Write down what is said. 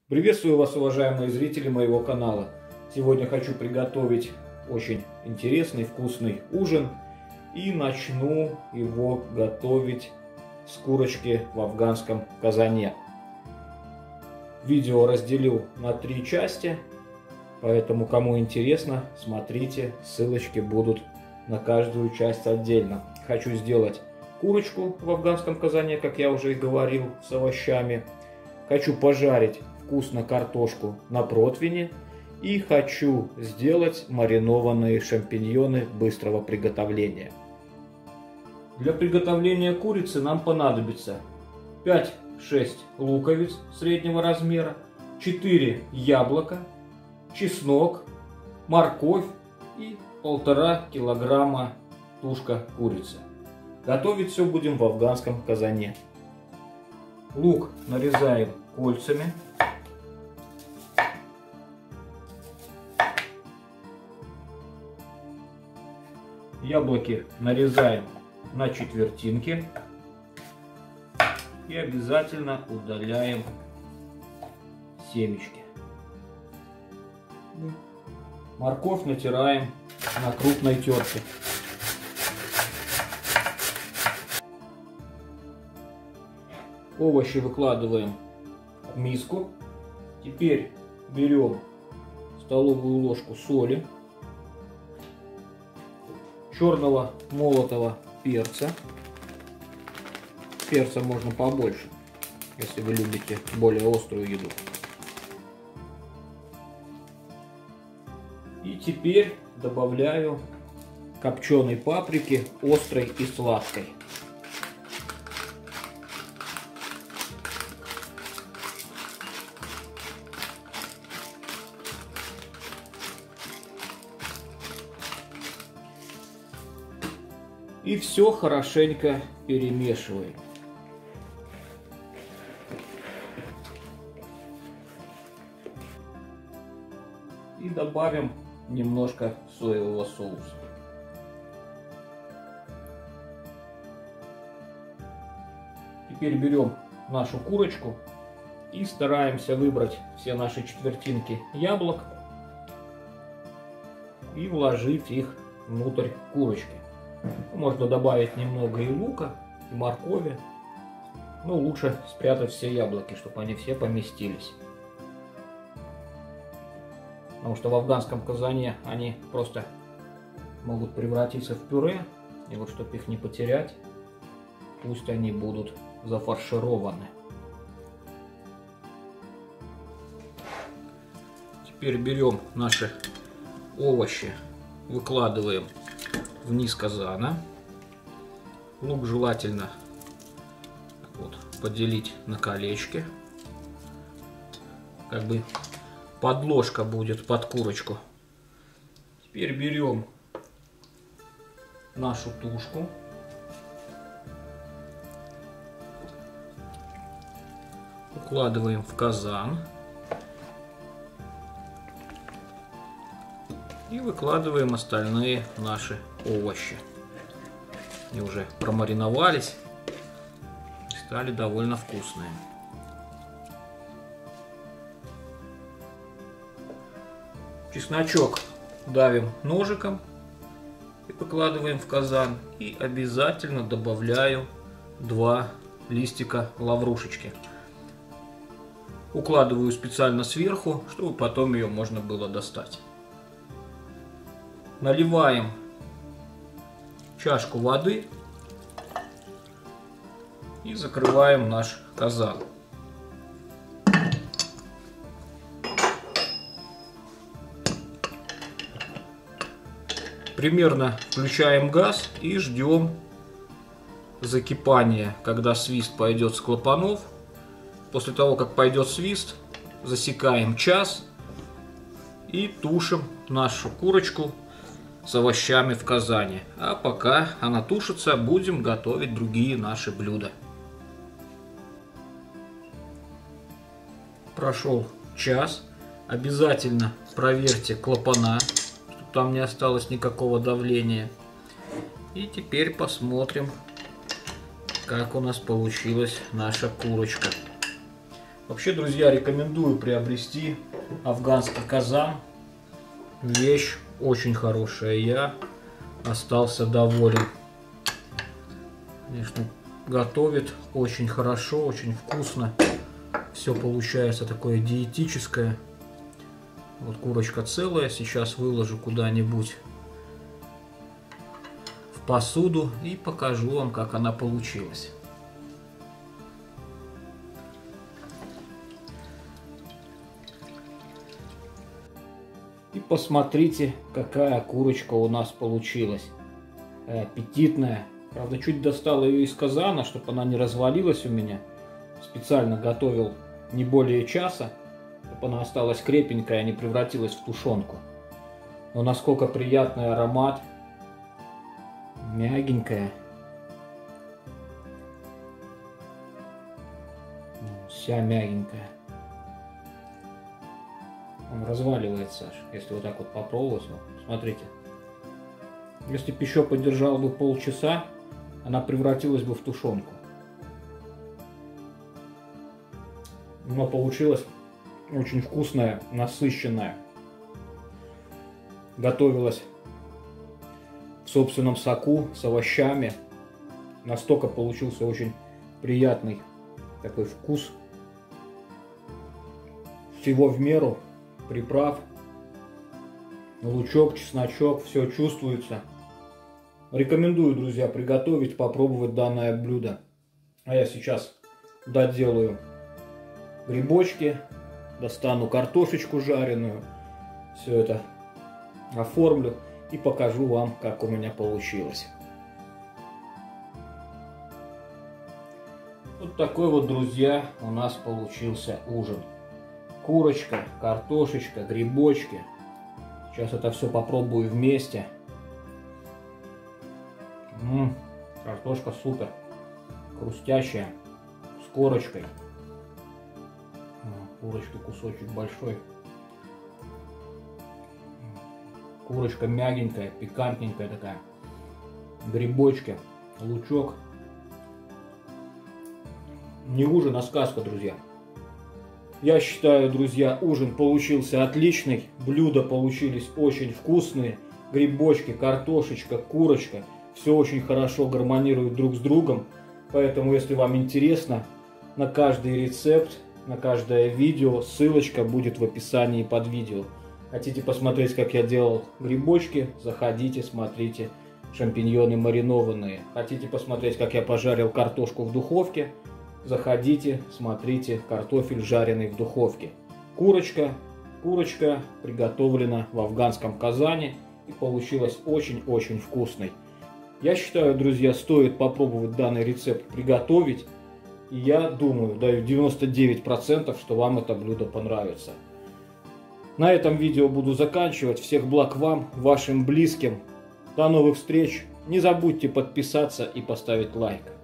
Приветствую вас, уважаемые зрители моего канала. Сегодня хочу приготовить очень интересный, вкусный ужин. И начну его готовить с курочки в афганском казане. Видео разделил на 3 части, поэтому кому интересно, смотрите, ссылочки будут на каждую часть отдельно. Хочу сделать курочку в афганском казане, как я уже и говорил, с овощами. Хочу пожарить вкусно картошку на противне и хочу сделать маринованные шампиньоны быстрого приготовления. Для приготовления курицы нам понадобится 5-6 луковиц среднего размера, 4 яблока, чеснок, морковь и 1,5 килограмма тушка курицы. Готовить все будем в афганском казане. Лук нарезаем кольцами. Яблоки нарезаем на четвертинки. И обязательно удаляем семечки. Морковь натираем на крупной терке. Овощи выкладываем в миску. Теперь берем столовую ложку соли, черного молотого перца. Перца можно побольше, если вы любите более острую еду. И теперь добавляю копченой паприки, острой и сладкой. И все хорошенько перемешиваем. И добавим немножко соевого соуса. Теперь берем нашу курочку и стараемся выбрать все наши четвертинки яблок и вложить их внутрь курочки. Можно добавить немного и лука, и моркови, но лучше спрятать все яблоки, чтобы они все поместились. Потому что в афганском казане они просто могут превратиться в пюре, и вот чтобы их не потерять, пусть они будут зафаршированы. Теперь берем наши овощи, выкладываем вниз казана. Лук желательно вот поделить на колечки. Как бы подложка будет под курочку. Теперь берем нашу тушку. Укладываем в казан. И выкладываем остальные наши овощи. Они уже промариновались и стали довольно вкусные. Чесночок давим ножиком и выкладываем в казан. И обязательно добавляю 2 листика лаврушечки. Укладываю специально сверху, чтобы потом ее можно было достать. Наливаем чашку воды и закрываем наш казан. Примерно включаем газ и ждем закипания, когда свист пойдет с клапанов. После того, как пойдет свист, засекаем час и тушим нашу курочку с овощами в казане. А пока она тушится, будем готовить другие наши блюда. Прошел час. Обязательно проверьте клапана, чтобы там не осталось никакого давления. И теперь посмотрим, как у нас получилась наша курочка. Вообще, друзья, рекомендую приобрести афганский казан. Вещь очень хорошая, я остался доволен. Конечно, готовит очень хорошо, очень вкусно. Все получается такое диетическое. Вот курочка целая, сейчас выложу куда-нибудь в посуду и покажу вам, как она получилась. И посмотрите, какая курочка у нас получилась. Аппетитная. Правда, чуть достал ее из казана, чтобы она не развалилась у меня. Специально готовил не более часа, чтобы она осталась крепенькая, а не превратилась в тушенку. Но насколько приятный аромат. Мягенькая. Вся мягенькая. Он разваливается аж, если вот так вот попробовать. Вот, смотрите. Если бы еще подержал бы полчаса, она превратилась бы в тушенку. Но получилась очень вкусная, насыщенная. Готовилась в собственном соку с овощами. Настолько получился очень приятный такой вкус. Всего в меру. Приправ, лучок, чесночок, все чувствуется. Рекомендую, друзья, приготовить, попробовать данное блюдо. А я сейчас доделаю грибочки, достану картошечку жареную, все это оформлю и покажу вам, как у меня получилось. Вот такой вот, друзья, у нас получился ужин. Курочка, картошечка, грибочки. Сейчас это все попробую вместе. Картошка супер. Хрустящая. С корочкой. Курочки кусочек большой. Курочка мягенькая, пикантненькая такая. Грибочки, лучок. Не ужин, а сказка, друзья. Я считаю, друзья, ужин получился отличный, блюда получились очень вкусные, грибочки, картошечка, курочка, все очень хорошо гармонирует друг с другом, поэтому, если вам интересно, на каждый рецепт, на каждое видео ссылочка будет в описании под видео. Хотите посмотреть, как я делал грибочки, заходите, смотрите, шампиньоны маринованные. Хотите посмотреть, как я пожарил картошку в духовке, заходите, смотрите, картофель жареный в духовке. Курочка приготовлена в афганском казане и получилась очень-очень вкусной. Я считаю, друзья, стоит попробовать данный рецепт приготовить. И я думаю, даю 99%, что вам это блюдо понравится. На этом видео буду заканчивать. Всех благ вам, вашим близким. До новых встреч. Не забудьте подписаться и поставить лайк.